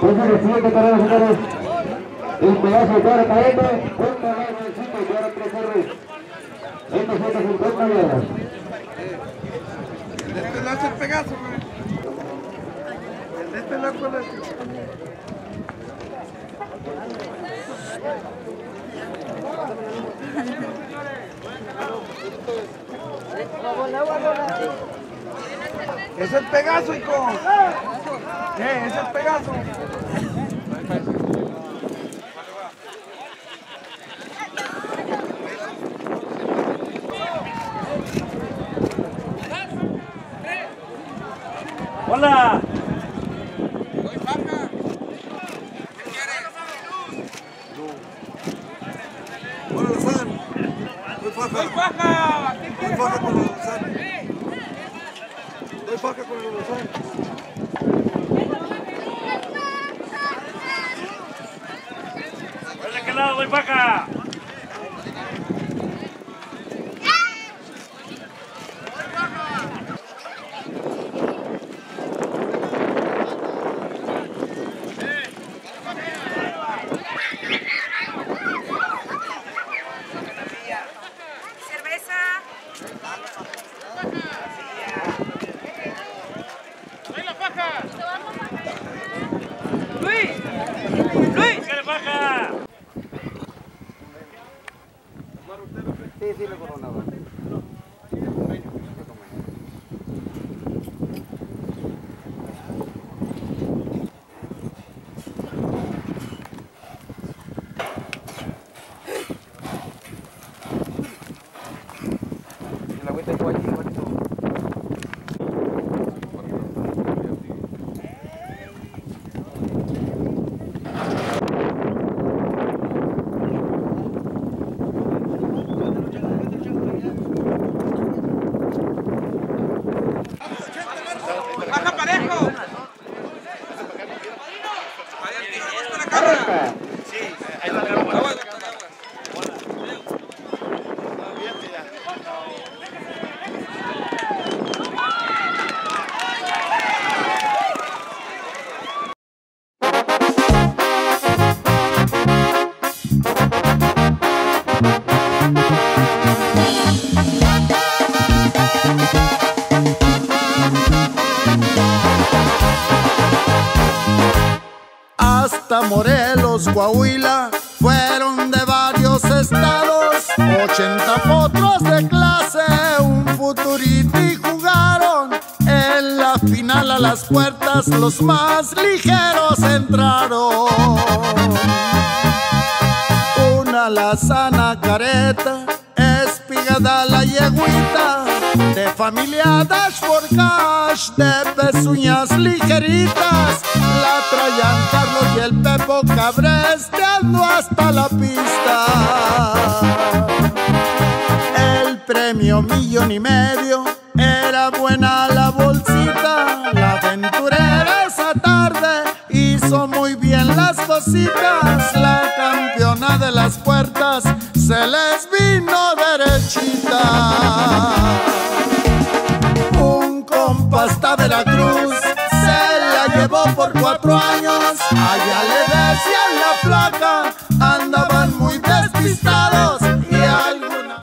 Entonces el siguiente carrera, señores. El pedazo de cara cayendo. Punta de Mancito y ahora 3 R's. En 250 yardas. Este lo hace el Pegaso, güey. Este loco lo hace. Es el Pegaso, hijo. Es el Pegaso. ¡Hola! Voy faja. ¿Qué quieres? Hola, Lozán. Voy faja. Voy faja. Voy faja con el Lozán. Voy faja con el Lozán. ¿De qué lado voy faja? Sí, lo coronaba. La vuelta de Guachi, ¡Baja parejo! Hasta Morelos, Coahuila, fueron de varios estados, 80 potros de clase, un futurity jugaron. En la final a las puertas los más ligeros entraron. Una alazana careta, espigada la yeguita, de familia Dash for Cash, de pezuñas ligeritas, la traían Carlos y el Pepo cabresteando hasta la pista. El premio $1,500,000, era buena la bolsita, la aventurera esa tarde hizo muy bien las cositas, la campeona de las puertas se les vino derechita. Un compa hasta Veracruz se la llevó por 4 años, allá le decían la placa, anda